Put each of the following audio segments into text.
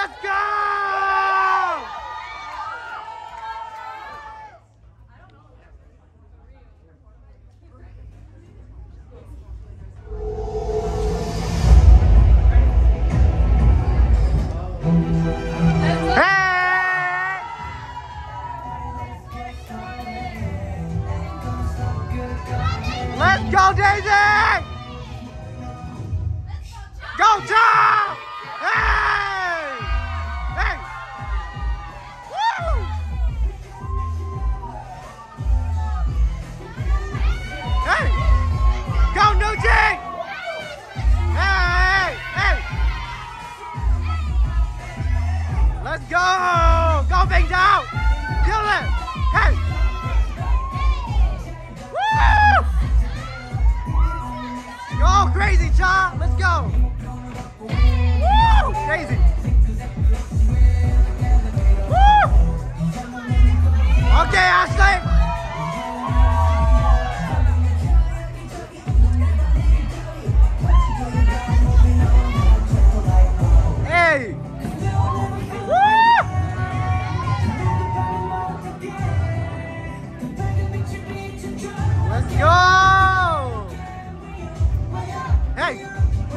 Let's go! Let's go, Daisy! Go, Tom! Hey! Hey! Woo! Hey! Go, Nucci! Hey! Hey! Let's go! Go, Big Dog! Kill it! Hey! Woo! Go crazy, Cha! Let's go! Woo! Crazy! Woo! Okay, Ashley! Hey! Woo! Let's go! Hey!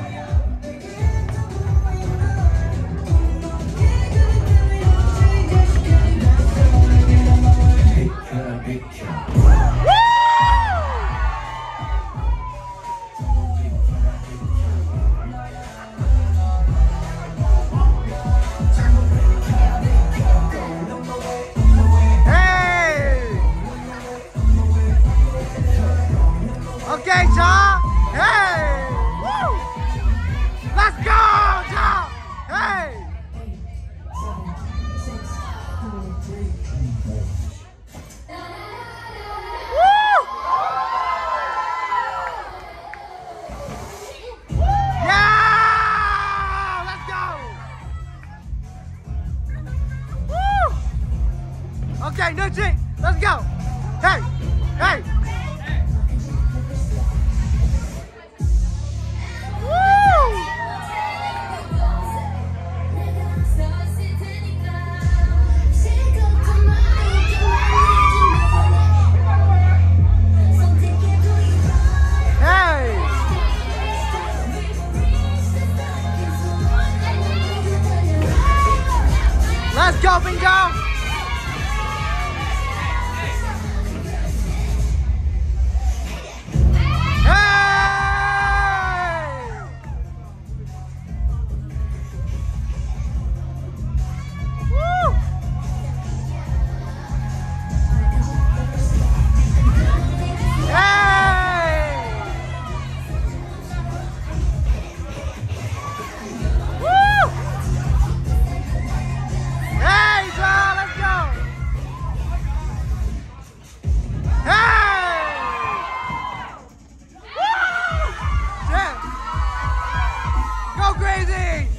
Okay, Ja! Hey! Woo! Let's go, Ja! Hey! Woo! Yeah! Let's go! Woo! Okay, Nucci, let's go! Hey! Hey! Let's go, Bingo! Go crazy!